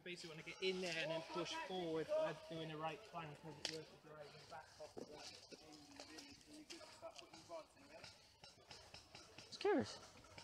basically want to get in there and then push forward doing the right plank as it works with your right back off of that. Just curious.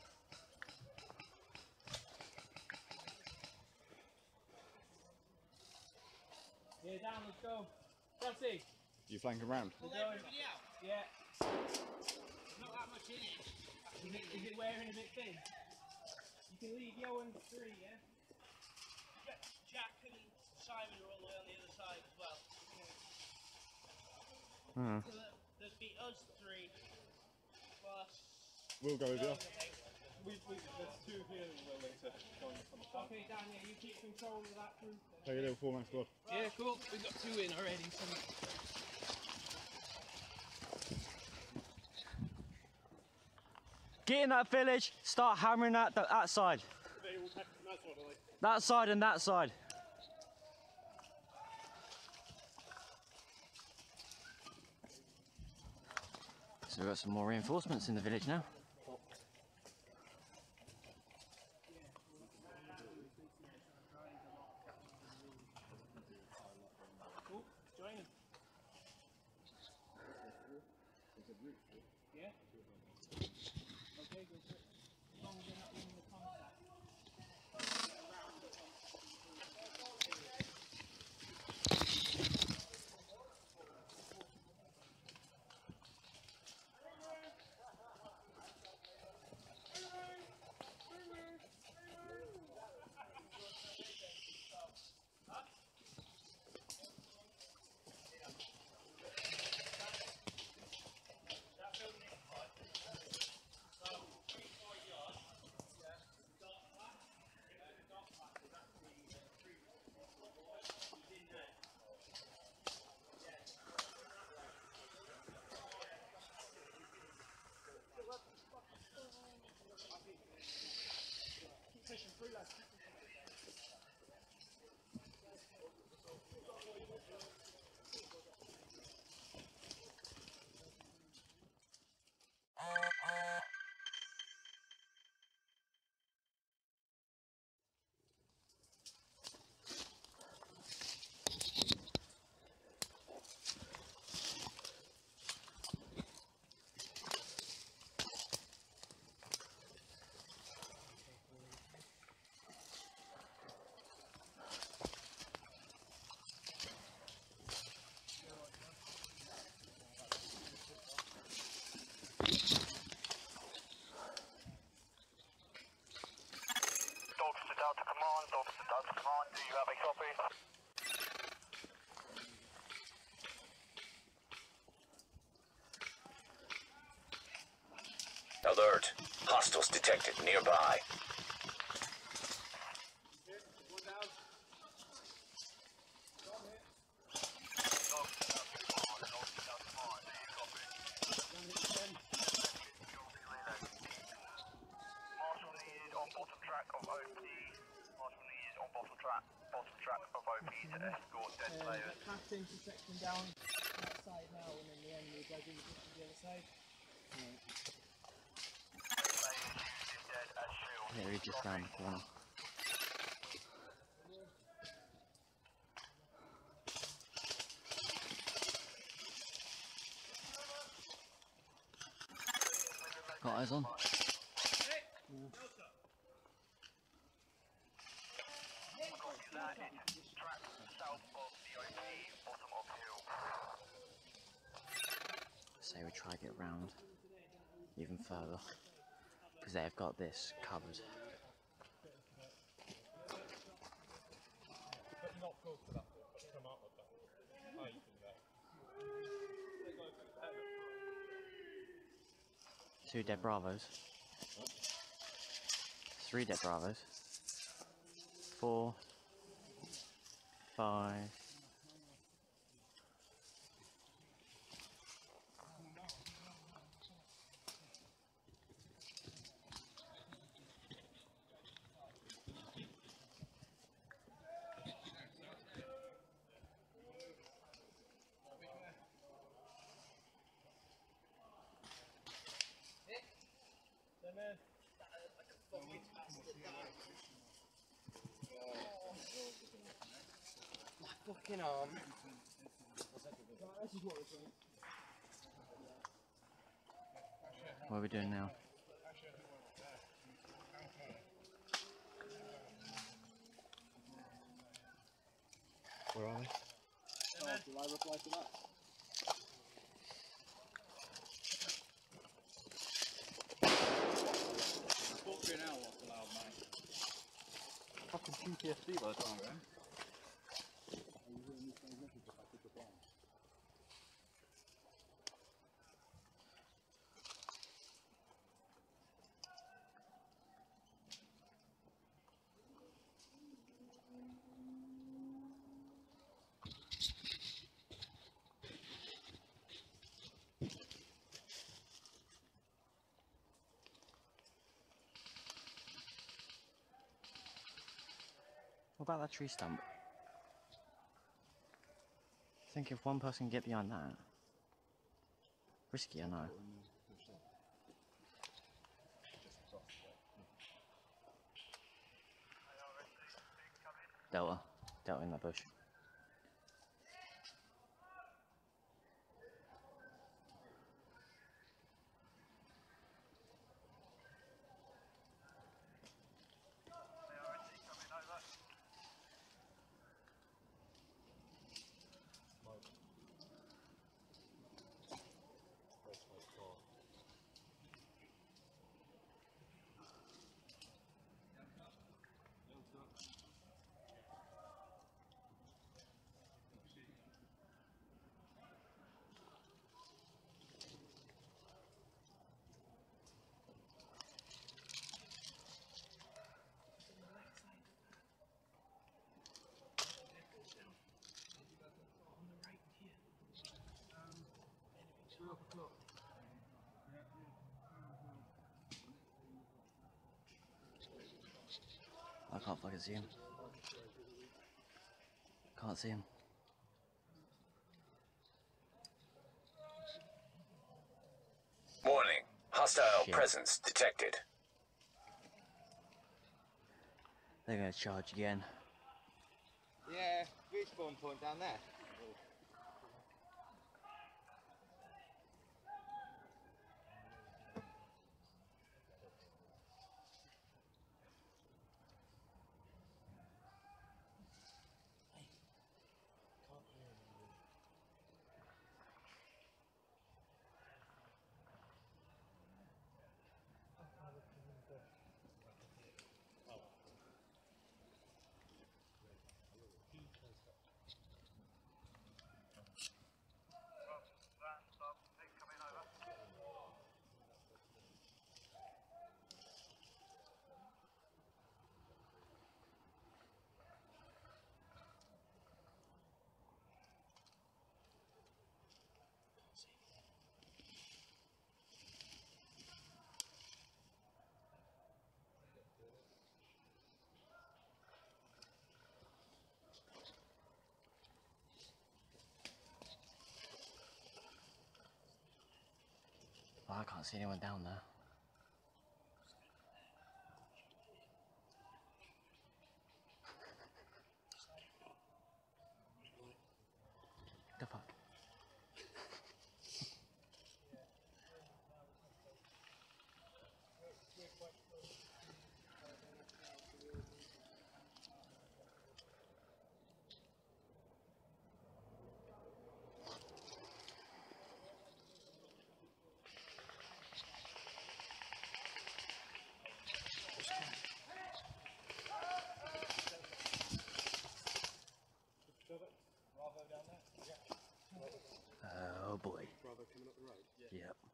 Yeah, down, let's go. Foxy. You flanking round? We're going. Yeah. Not that much in it. Is it wearing a bit thin? You can leave Yo and 3, yeah? Jack and Simon are all the way on the other side as well. So there'd be us 3 plus. We'll go with you. There's 2 here that we'll need to join from the front. Okay, Dan, yeah, you keep control of that group. Take a little 4-man squad. Yeah, cool. We've got 2 in already. So. Get in that village, start hammering that side. That side and that side. So we've got some more reinforcements in the village now. Cool, join him. Yeah? Okay, go for it. As long as you're not in the contact. Keep pushing through, lads. Dogs to command, do you have a copy? Alert! Hostiles detected nearby. One down. Dogs to command, do you copy? Marshal needed on bottom track of OP. Marshal needed on bottom track of OP to escort dead players. Past intersection down that side now, and then the enemy goes in the other side. Yeah, we're just round the corner. Got eyes on. Track south of the OP, bottom of hill. So we try to get round even further because they've got this covered. But not close to that, but come out with that. How you do that? 2 dead bravos. 3 dead bravos. 4, 5. Man. fucking arm. What are we doing now? Where are they? Oh, do I reply to that? Talk to you now what's allowed, mate. Fucking PTSD by the time, man. What about that tree stump? I think if one person can get behind that. Risky, I know. Delta. Delta in that bush. I can't fucking see him. Can't see him. Warning. Hostile Shit. presence detected. They're gonna charge again. Yeah, respawn point down there. Oh, I can't see anyone down there. The fuck? Oh boy. Bravo coming up the road? Yep.